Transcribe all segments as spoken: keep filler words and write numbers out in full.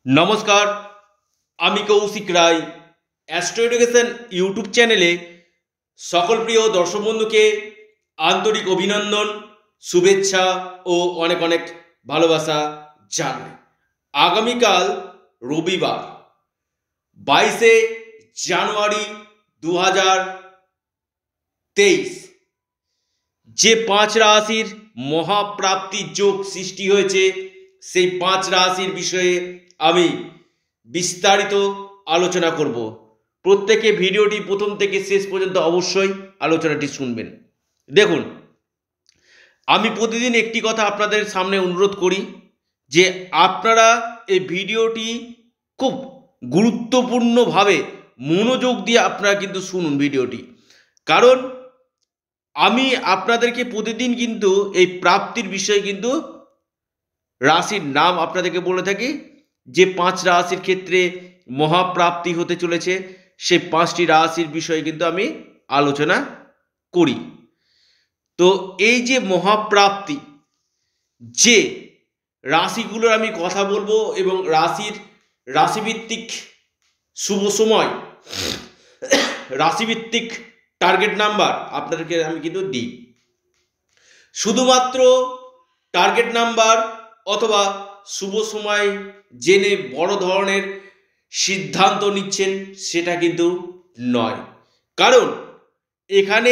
নমস্কার, আমি Koushik Roy. Astro education YouTube চ্যানেলে সকল প্রিয় দর্শক বন্ধুকে আন্তরিক অভিনন্দন, শুভেচ্ছা ও অনেক অনেক ভালোবাসা জানাই। আগামীকাল রবিবার বাইশে জানুয়ারি দু হাজার তেইশ যে পাঁচ রাশির মহাপ্রাপ্তির যোগ সৃষ্টি হয়েছে, সেই পাঁচ রাশির বিষয়ে আমি বিস্তারিত আলোচনা করব। প্রত্যেকে ভিডিওটি প্রথম থেকে শেষ পর্যন্ত অবশ্যই আলোচনাটি শুনবেন। দেখুন, আমি প্রতিদিন একটি কথা আপনাদের সামনে অনুরোধ করি যে আপনারা এই ভিডিওটি খুব গুরুত্বপূর্ণভাবে মনোযোগ দিয়ে আপনারা কিন্তু শুনুন ভিডিওটি। কারণ আমি আপনাদেরকে প্রতিদিন কিন্তু এই প্রাপ্তির বিষয়ে কিন্তু রাশির নাম আপনাদেরকে বলে থাকি, যে পাঁচ রাশির ক্ষেত্রে মহাপ্রাপ্তি হতে চলেছে সেই পাঁচটি রাশির বিষয়ে কিন্তু আমি আলোচনা করি। তো এই যে মহাপ্রাপ্তি, যে রাশিগুলোর আমি কথা বলবো এবং রাশির রাশিভিত্তিক শুভ সময়, রাশিভিত্তিক টার্গেট নাম্বার আপনাদেরকে আমি কিন্তু দিই। শুধুমাত্র টার্গেট নাম্বার অথবা শুভ সময় জেনে বড় ধরনের সিদ্ধান্ত নিচ্ছেন সেটা কিন্তু নয়। কারণ এখানে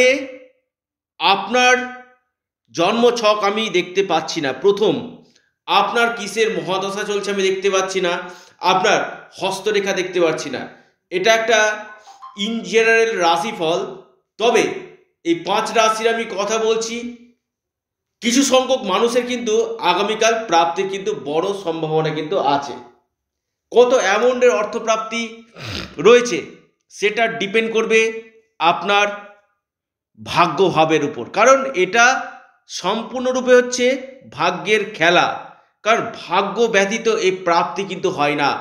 আপনার জন্মছক আমি দেখতে পাচ্ছি না। প্রথম, আপনার কিসের মহাদশা চলছে আমি দেখতে পাচ্ছি না, আপনার হস্তরেখা দেখতে পাচ্ছি না। এটা একটা ইন জেনারেল রাশিফল। তবে এই পাঁচ রাশির আমি কথা বলছি, কিছু সংখ্যক মানুষের কিন্তু আগামীকাল প্রাপ্তির কিন্তু বড় সম্ভাবনা কিন্তু আছে। কত অ্যামাউন্টের অর্থপ্রাপ্তি রয়েছে সেটা ডিপেন্ড করবে আপনার ভাগ্যভাবের উপর। কারণ এটা সম্পূর্ণরূপে হচ্ছে ভাগ্যের খেলা। কারণ ভাগ্য ব্যতীত এই প্রাপ্তি কিন্তু হয় না।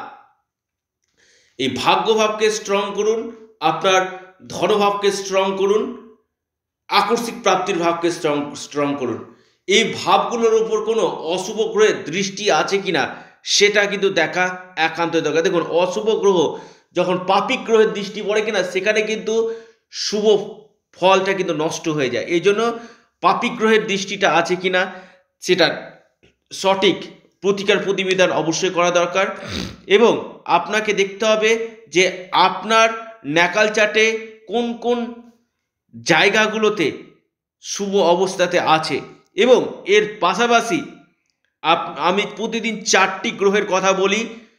এই ভাগ্যভাবকে স্ট্রং করুন, আপনার ধনভাবকে স্ট্রং করুন, আকস্মিক প্রাপ্তির ভাবকে স্ট্রং স্ট্রং করুন। এই ভাবগুলোর উপর কোনো অশুভ গ্রহের দৃষ্টি আছে কিনা সেটা কিন্তু দেখা একান্ত দরকার। দেখুন, অশুভ গ্রহ যখন পাপী গ্রহের দৃষ্টি পড়ে কিনা সেখানে কিন্তু শুভ ফলটা কিন্তু নষ্ট হয়ে যায়। এই জন্য পাপী গ্রহের দৃষ্টিটা আছে কিনা সেটা সঠিক প্রতিকার প্রতিবিধান অবশ্যই করা দরকার। এবং আপনাকে দেখতে হবে যে আপনার ন্যাকাল চার্টে কোন কোন জায়গাগুলোতে শুভ অবস্থাতে আছে। এবং এর পাশাপাশি আমি প্রতিদিন চারটি গ্রহের কথা বলি: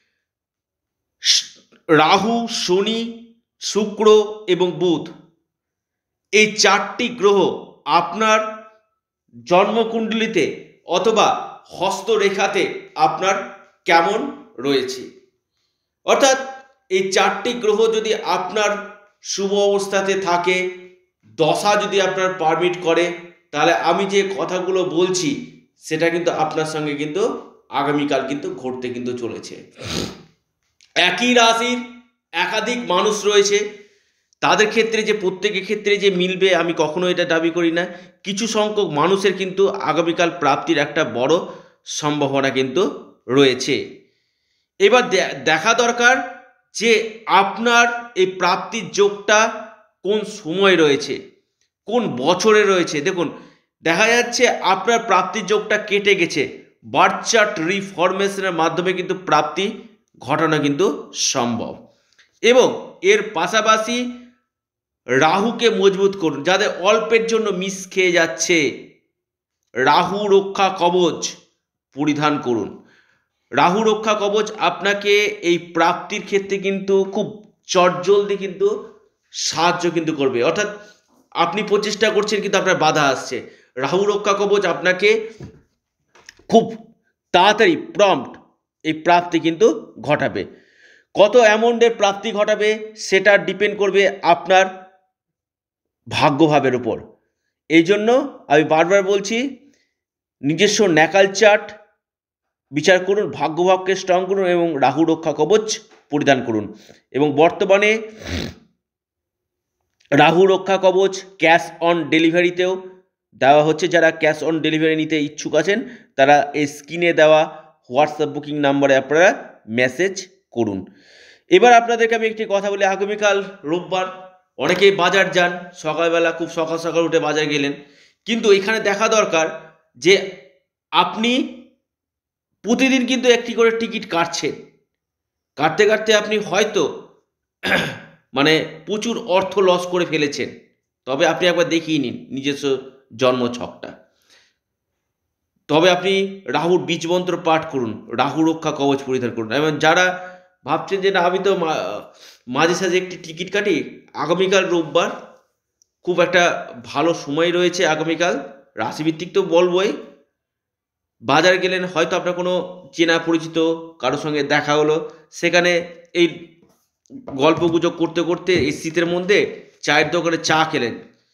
রাহু, শনি, শুক্র এবং বুধ। এই চারটি গ্রহ আপনার জন্মকুণ্ডলিতে অথবা হস্তরেখাতে আপনার কেমন রয়েছে। অর্থাৎ এই চারটি গ্রহ যদি আপনার শুভ অবস্থাতে থাকে, দশা যদি আপনার পারমিট করে, তাহলে আমি যে কথাগুলো বলছি সেটা কিন্তু আপনার সঙ্গে কিন্তু আগামীকাল কিন্তু ঘটতে কিন্তু চলেছে। একই রাশির একাধিক মানুষ রয়েছে, তাদের ক্ষেত্রে যে প্রত্যেকের ক্ষেত্রে যে মিলবে আমি কখনো এটা দাবি করি না। কিছু সংখ্যক মানুষের কিন্তু আগামীকাল প্রাপ্তির একটা বড় সম্ভাবনা কিন্তু রয়েছে। এবার দেখা দরকার যে আপনার এই প্রাপ্তির যোগটা কোন সময় রয়েছে, কোন বছরে রয়েছে। দেখুন, দেখা যাচ্ছে আপনার প্রাপ্তির যোগটা কেটে গেছে, বার্থ চার্ট রিফরমেশনের মাধ্যমে কিন্তু প্রাপ্তি ঘটানো কিন্তু সম্ভব। এবং এর পাশাপাশি রাহুকে মজবুত করুন। যাদের অল্পের জন্য মিস খেয়ে যাচ্ছে, রাহু রক্ষা কবচ পরিধান করুন। রাহু রক্ষা কবচ আপনাকে এই প্রাপ্তির ক্ষেত্রে কিন্তু খুব চটজলদি কিন্তু সাহায্য কিন্তু করবে। অর্থাৎ আপনি প্রচেষ্টা করছেন কিন্তু আপনার বাধা আসছে, রাহু রক্ষা কবচ আপনাকে খুব তাড়াতাড়ি প্রম্পট এই প্রাপ্তি কিন্তু ঘটাবে। কত অ্যামাউন্টের প্রাপ্তি ঘটাবে সেটা ডিপেন্ড করবে আপনার ভাগ্যভাবের উপর। এই জন্য আমি বারবার বলছি, নিজস্ব ন্যাকাল চার্ট বিচার করুন, ভাগ্যভাবকে স্ট্রং করুন এবং রাহু রক্ষা কবচ পরিধান করুন। এবং বর্তমানে রাহু রক্ষা কবচ ক্যাশ অন ডেলিভারিতেও দেওয়া হচ্ছে। যারা ক্যাশ অন ডেলিভারি নিতে ইচ্ছুক আছেন তারা এই স্ক্রিনে দেওয়া হোয়াটসঅ্যাপ বুকিং নাম্বারে আপনারা মেসেজ করুন। এবার আপনাদেরকে আমি একটি কথা বলি, আগামীকাল রোববার, অনেকেই বাজার যান, সকালবেলা খুব সকাল সকাল উঠে বাজার গেলেন, কিন্তু এখানে দেখা দরকার যে আপনি প্রতিদিন কিন্তু একটি করে টিকিট কাটছেন, কাটতে কাটতে আপনি হয়তো মানে প্রচুর অর্থ লস করে ফেলেছেন। তবে আপনি একবার দেখিয়ে নিন নিজস্ব জন্মছকটা। তবে আপনি রাহুর বীজমন্ত্র পাঠ করুন, রাহু রক্ষা কবচ পরিধান করুন। এবং যারা ভাবছেন যে না আমি তো মাঝে সাঝে একটি টিকিট কাটি, আগামীকাল রোববার খুব একটা ভালো সময় রয়েছে। আগামীকাল রাশিভিত্তিক তো বলবই, বাজার গেলেন, হয়তো আপনার কোনো চেনা পরিচিত কারোর সঙ্গে দেখা হলো, সেখানে এই গল্প গুজব করতে করতে এই শীতের মধ্যে চায়ের দোকানে চা খেলেন,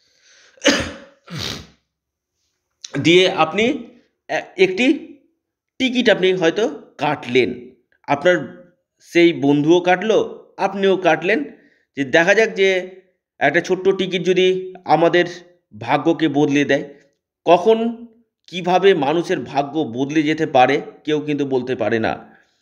দিয়ে আপনি একটি টিকিট আপনি হয়তো কাটলেন, আপনার সেই বন্ধুও কাটলো, আপনিও কাটলেন। যে দেখা যাক যে একটা ছোট্ট টিকিট যদি আমাদের ভাগ্যকে বদলে দেয়, কখন কিভাবে মানুষের ভাগ্য বদলে যেতে পারে কেউ কিন্তু বলতে পারে না।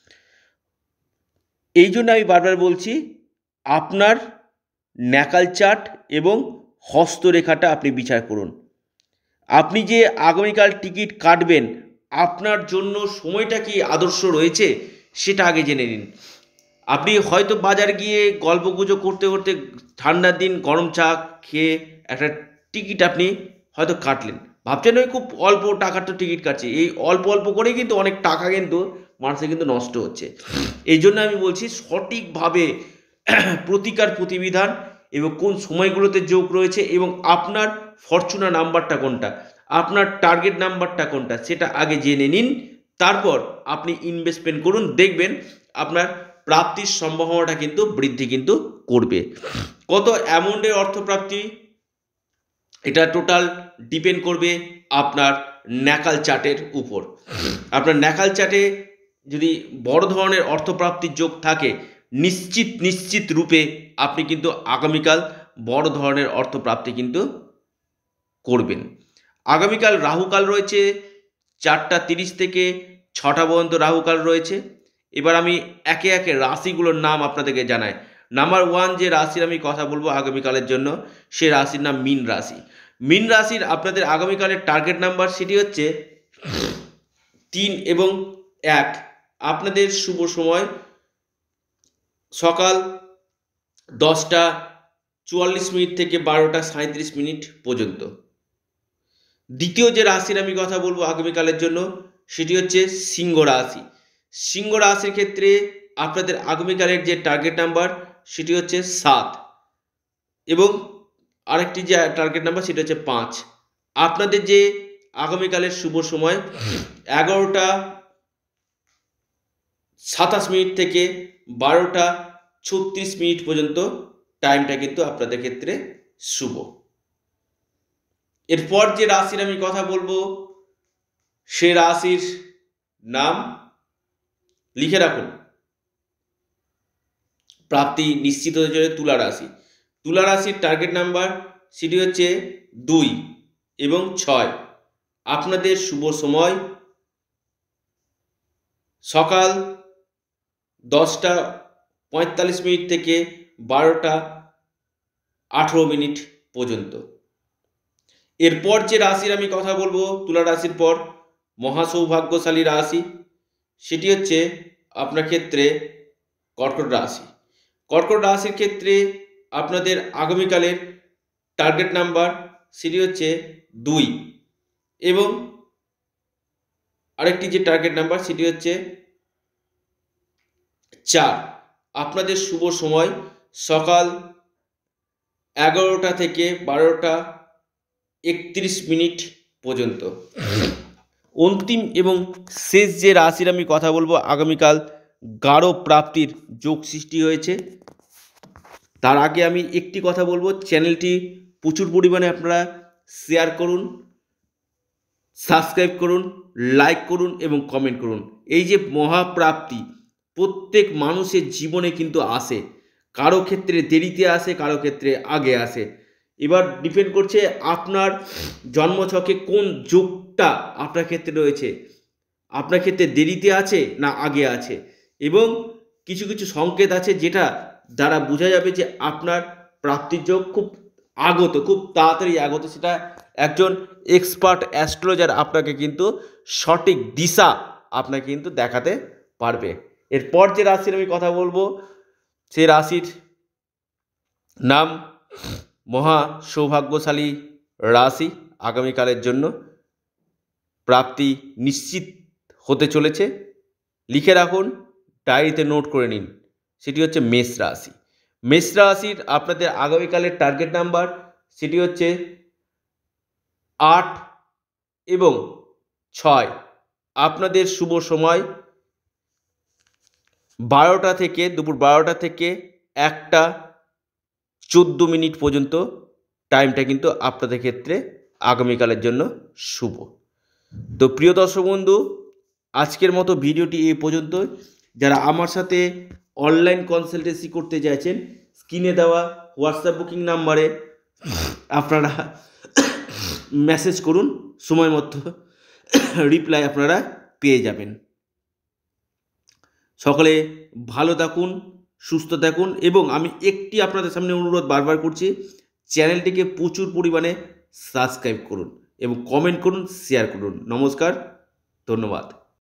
এই জন্য আমি বারবার বলছি, আপনার ন্যাকাল চার্ট এবং হস্তরেখাটা আপনি বিচার করুন। আপনি যে আগামীকাল টিকিট কাটবেন, আপনার জন্য সময়টা কি আদর্শ রয়েছে সেটা আগে জেনে নিন। আপনি হয়তো বাজার গিয়ে গল্পগুজব করতে করতে ঠান্ডার দিন গরম চা খেয়ে একটা টিকিট আপনি হয়তো কাটলেন, ভাবছেন ওই খুব অল্প টাকার তো টিকিট কাটছে। এই অল্প অল্প করেই কিন্তু অনেক টাকা কিন্তু মানুষের কিন্তু নষ্ট হচ্ছে। এই জন্য আমি বলছি সঠিকভাবে প্রতিকার প্রতিবিধান এবং কোন সময়গুলোতে যোগ রয়েছে এবং আপনার ফরচুনা নাম্বারটা কোনটা, আপনার টার্গেট নাম্বারটা কোনটা, সেটা আগে জেনে নিন। তারপর আপনি ইনভেস্টমেন্ট করুন, দেখবেন আপনার প্রাপ্তির সম্ভাবনাটা কিন্তু বৃদ্ধি কিন্তু করবে। কত অ্যামাউন্টের অর্থপ্রাপ্তি, এটা টোটাল ডিপেন্ড করবে আপনার ন্যাকাল চার্টের উপর। আপনার ন্যাকাল চার্টে যদি বড় ধরনের অর্থপ্রাপ্তির যোগ থাকে, নিশ্চিত নিশ্চিত রূপে আপনি কিন্তু আগামীকাল বড় ধরনের অর্থপ্রাপ্তি কিন্তু করবেন। আগামীকাল রাহুকাল রয়েছে চারটা তিরিশ থেকে ছটা পর্যন্ত রাহুকাল রয়েছে। এবার আমি একে একে রাশিগুলোর নাম আপনাদেরকে জানাই। নাম্বার ওয়ান যে রাশির আমি কথা বলবো আগামীকালের জন্য, সে রাশির নাম মীন রাশি। মীন রাশির আপনাদের আগামীকালের টার্গেট নাম্বার সেটি হচ্ছে তিন এবং এক। আপনাদের শুভ সময় সকাল দশটা চুয়াল্লিশ মিনিট থেকে বারোটা সাঁত্রিশ মিনিট পর্যন্ত। দ্বিতীয় যে রাশির আমি কথা বলবো আগামীকালের জন্য সেটি হচ্ছে সিংহ রাশি। সিংহ রাশির ক্ষেত্রে আপনাদের আগামীকালের যে টার্গেট নাম্বার সেটি হচ্ছে সাত এবং আরেকটি যে টার্গেট নাম্বার সেটা হচ্ছে পাঁচ। আপনাদের যে আগামীকালের শুভ সময় এগারোটা সাতাশ মিনিট থেকে বারোটা ছত্রিশ মিনিট পর্যন্ত টাইমটা কিন্তু আপনাদের ক্ষেত্রে শুভ। এরপর যে রাশির আমি কথা বলবো সে রাশির নাম লিখে রাখুন, প্রাপ্তি নিশ্চিত হতে চলে তুলা রাশি। তুলা রাশির টার্গেট নাম্বার সেটি হচ্ছে দুই এবং ছয়। আপনাদের শুভ সময় সকাল দশটা পঁয়তাল্লিশ মিনিট থেকে বারোটা আঠেরো মিনিট পর্যন্ত। এরপর যে রাশির আমি কথা বলবো তুলা রাশির পর মহাসৌভাগ্যশালী রাশি সেটি হচ্ছে আপনার ক্ষেত্রে কর্কট রাশি। কর্কট রাশির ক্ষেত্রে আপনাদের আগামীকালের টার্গেট নাম্বার সেটি হচ্ছে দুই এবং আরেকটি যে টার্গেট নাম্বার সেটি হচ্ছে চার। আপনাদের শুভ সময় সকাল এগারোটা থেকে বারোটা একত্রিশ মিনিট পর্যন্ত। অন্তিম এবং শেষ যে রাশির আমি কথা বলবো আগামীকাল গাঢ় প্রাপ্তির যোগ সৃষ্টি হয়েছে। তার আগে আমি একটি কথা বলবো, চ্যানেলটি প্রচুর পরিমাণে আপনারা শেয়ার করুন, সাবস্ক্রাইব করুন, লাইক করুন এবং কমেন্ট করুন। এই যে মহাপ্রাপ্তি প্রত্যেক মানুষের জীবনে কিন্তু আসে, কারো ক্ষেত্রে দেরিতে আসে, কারো ক্ষেত্রে আগে আসে। এবার ডিপেন্ড করছে আপনার জন্মছকে কোন যোগটা আপনার ক্ষেত্রে রয়েছে, আপনার ক্ষেত্রে দেরিতে আছে না আগে আছে। এবং কিছু কিছু সংকেত আছে যেটা দ্বারা বোঝা যাবে যে আপনার প্রাপ্তির যোগ খুব আগত, খুব তাড়াতাড়ি আগত। সেটা একজন এক্সপার্ট অ্যাস্ট্রোলজার আপনাকে কিন্তু সঠিক দিশা আপনাকে কিন্তু দেখাতে পারবে। এরপর যে রাশির আমি কথা বলবো, সেই রাশির নাম মহা সৌভাগ্যশালী রাশি। আগামীকালের জন্য প্রাপ্তি নিশ্চিত হতে চলেছে। লিখে রাখুন, ডায়েরিতে নোট করে নিন, সেটি হচ্ছে মেষ রাশি। মেষ রাশির আপনাদের আগামীকালের টার্গেট নাম্বার সেটি হচ্ছে আট এবং ছয়। আপনাদের শুভ সময় বারোটা থেকে দুপুর বারোটা থেকে একটা চোদ্দো মিনিট পর্যন্ত টাইমটা কিন্তু আপনাদের ক্ষেত্রে আগামীকালের জন্য শুভ। তো প্রিয় দর্শক বন্ধু, আজকের মতো ভিডিওটি এই পর্যন্ত। যারা আমার সাথে অনলাইন কনসালটেন্সি করতে চাইছেন, স্ক্রিনে দেওয়া হোয়াটসঅ্যাপ বুকিং নাম্বারে আপনারা মেসেজ করুন, সময় মতো রিপ্লাই আপনারা পেয়ে যাবেন। সকলে ভালো থাকুন, সুস্থ থাকুন, এবং আমি একটি আপনাদের সামনে অনুরোধ বারবার করছি, চ্যানেলটিকে প্রচুর পরিমাণে সাবস্ক্রাইব করুন এবং কমেন্ট করুন, শেয়ার করুন। নমস্কার, ধন্যবাদ।